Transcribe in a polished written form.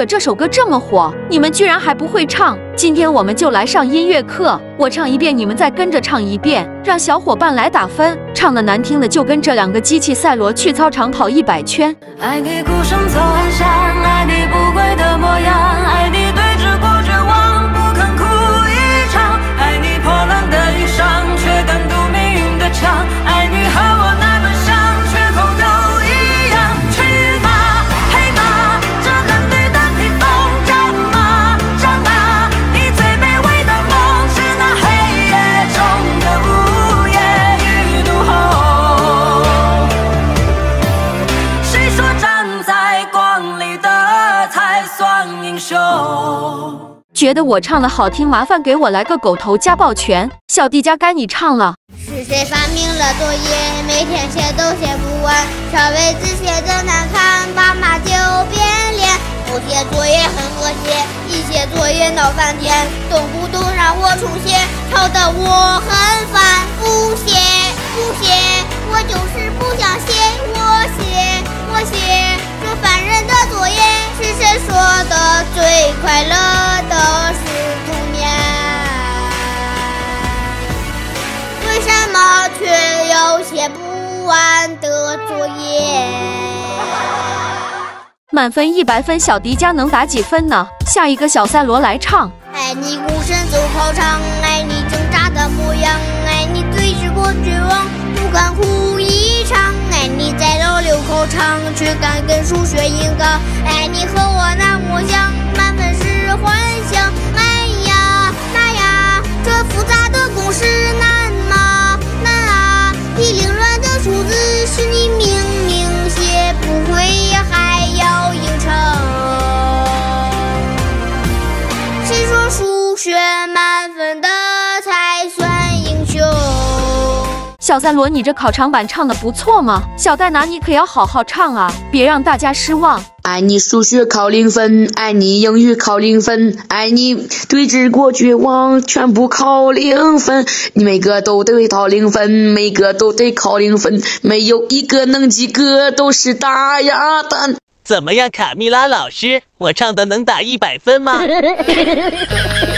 者》这首歌这么火，你们居然还不会唱？今天我们就来上音乐课，我唱一遍，你们再跟着唱一遍，让小伙伴来打分。唱的难听的就跟这2个机器赛罗去操场跑100圈。 爱你孤身走暗巷，爱你不跪的模样，爱你对峙过绝望，不肯哭一场，爱你破烂的衣裳，却敢堵命运的枪，爱你和我那么像，缺口都一样。去吧，黑马，这褴褛的披风，战马，战马，你最卑微的梦是那黑夜中的午夜与怒吼。谁说站在光里的才算英雄？ 觉得我唱的好听，麻烦给我来个狗头加抱拳。小迪家该你唱了。 是谁发明了作业？每天写都写不完，稍微字写的难看，爸妈就变脸。不写作业很和谐，一写作业闹翻天，动不动让我重写，吵得我很烦。不写，不写，我就是不想写。我写这烦人的作业。是谁说的最快乐的是童年？为什么却有写不完的作业？ 满分100分，小迪家能打几分呢？下一个小赛罗来唱。 爱你孤身走考场，爱你挣扎的模样，爱你对峙过绝望，不敢哭一场，爱你在老六考场，却敢跟数学硬刚，爱你和我那么像，满分是幻想。哎呀，那呀，这复杂的公式难吗？难啊！批凌乱的数字是你明明写不会，还要硬撑。谁说数学满分的才算英雄？ 小赛罗，你这考场版唱的不错嘛，小戴拿你可要好好唱啊，别让大家失望。 爱你数学考0分，爱你英语考0分，爱你对峙过绝望，全部考0分，你每个都得考0分，每个都得考0分，没有一个能及格，都是大鸭蛋。 怎么样，卡蜜拉老师，我唱的能打100分吗？